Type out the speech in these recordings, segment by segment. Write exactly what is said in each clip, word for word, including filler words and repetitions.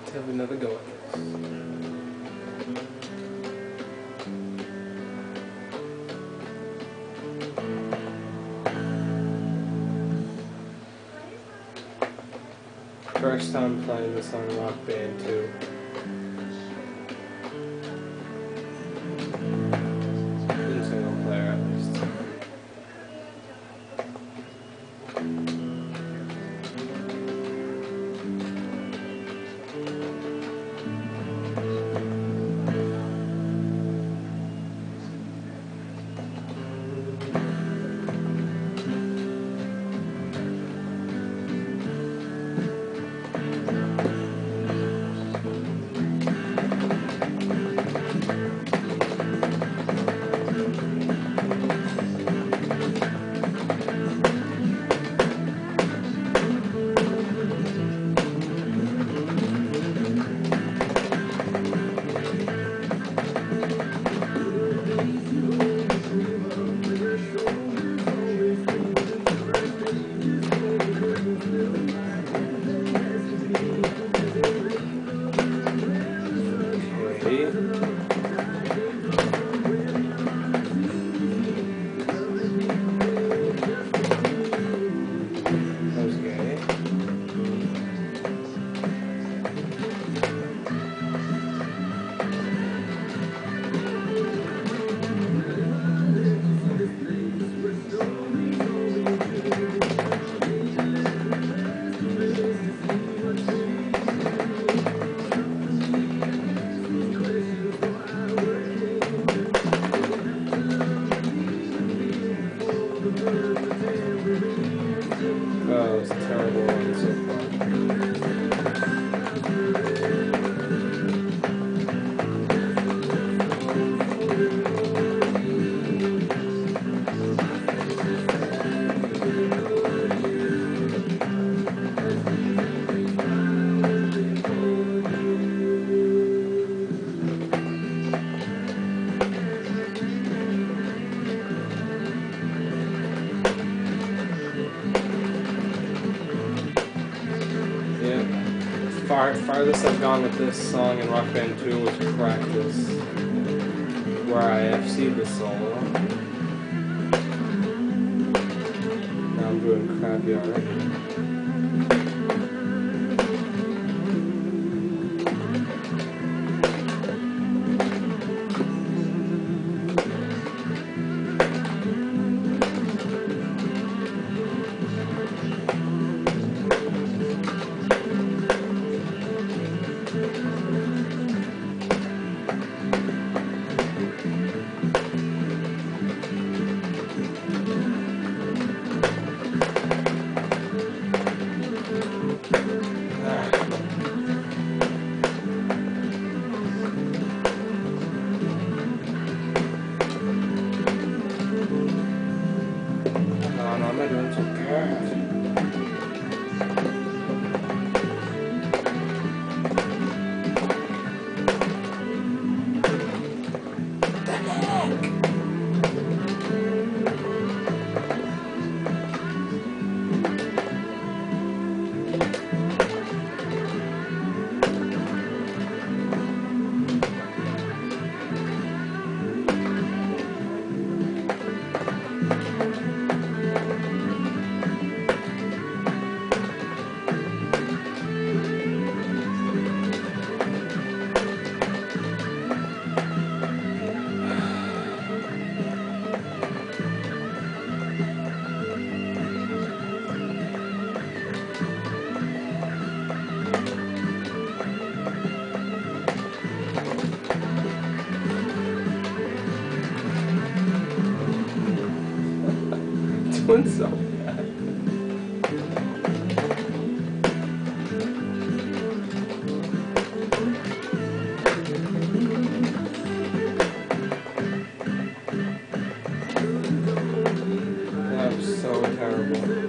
have another go at this. First time playing this on Rock Band two. In single player at least. Oh, it's a terrible one so far. Far, farthest I've gone with this song in Rock Band two was practice, where I F C'd the solo. Now I'm doing crappy already. Am I doing so bad? Doing so bad. That was so terrible.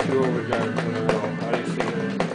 two overdrives in a row. How do you feel?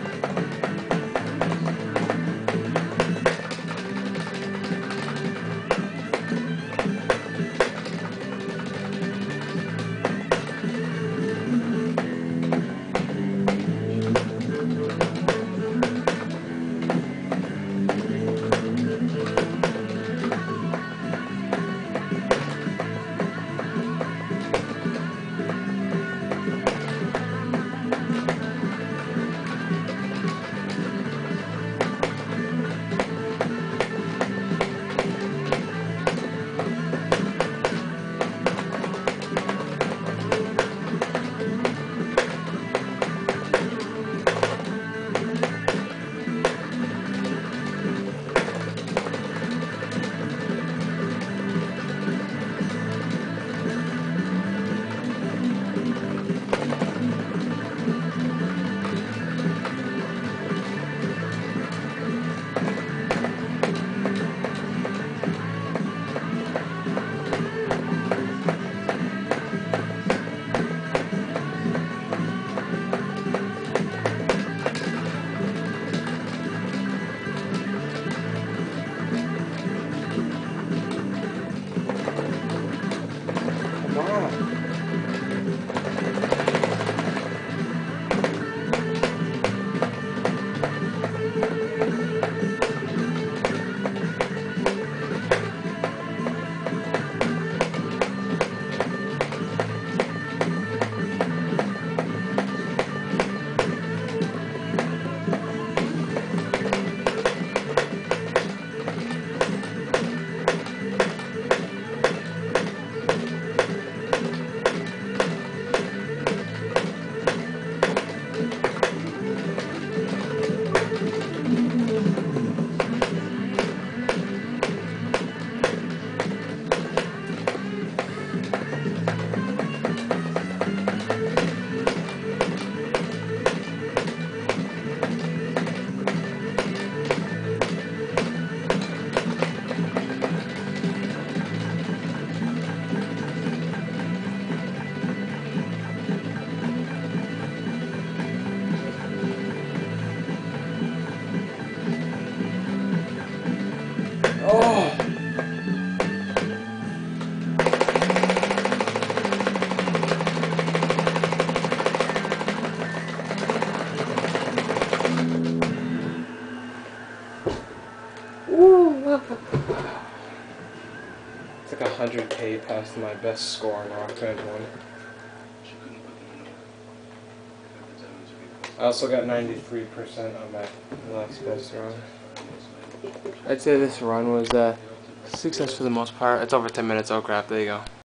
Oh! Ooh. It's like a hundred K past my best score on Rock Band one. I also got ninety-three percent on my last best run. I'd say this run was a success for the most part. It's over ten minutes. Oh crap, there you go.